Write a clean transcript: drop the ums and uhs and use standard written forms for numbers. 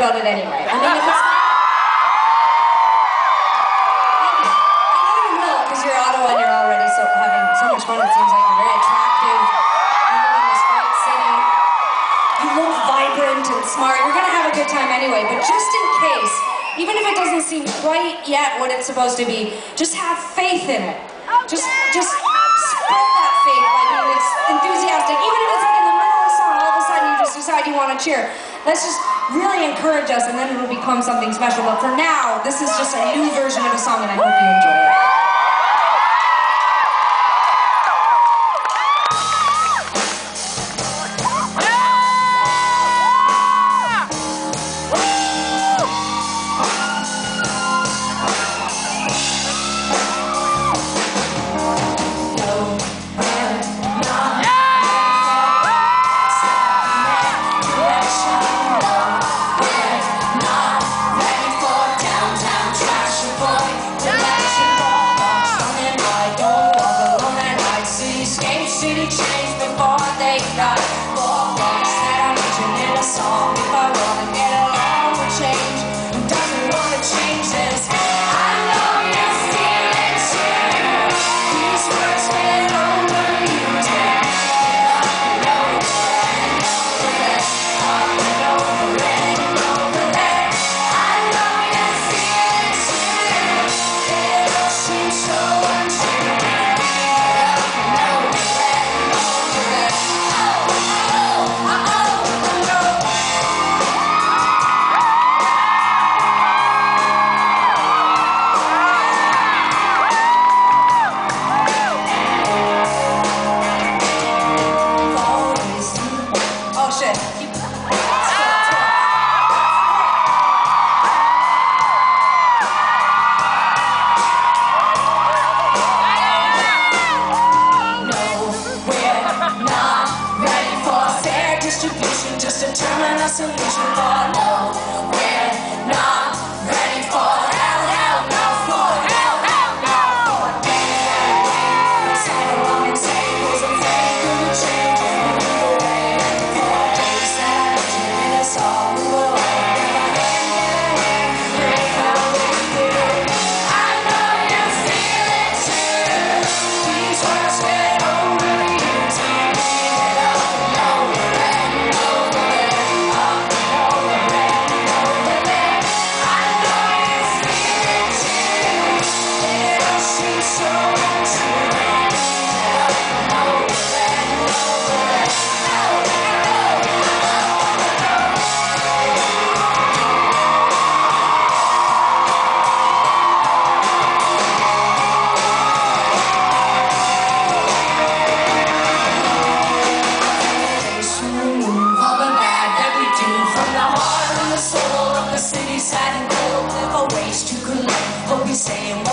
about it anyway. I mean, if it's... Because you're Ottawa and you're already having so much fun. It seems like you're very attractive. You live in this great city. You look vibrant and smart. You're gonna have a good time anyway. But just in case, even if it doesn't seem quite yet what it's supposed to be, just have faith in it. Just spread that faith by being enthusiastic. Even if it's like in the middle of the song, all of a sudden you just decide you want to cheer. Let's just really encourage us, and then it'll become something special. But for now, this is just a new version of a song, and I hope you enjoy it. Just determine a solution for no, we're not ready for hell, hell no, for hell, hell no. Let's hang along and tables and fake of a change. We move away for days that in us all. We will all give a hand, break how we do. I know you feel it too. These words get over you tonight. Sad and cold, never waste to collect what we say.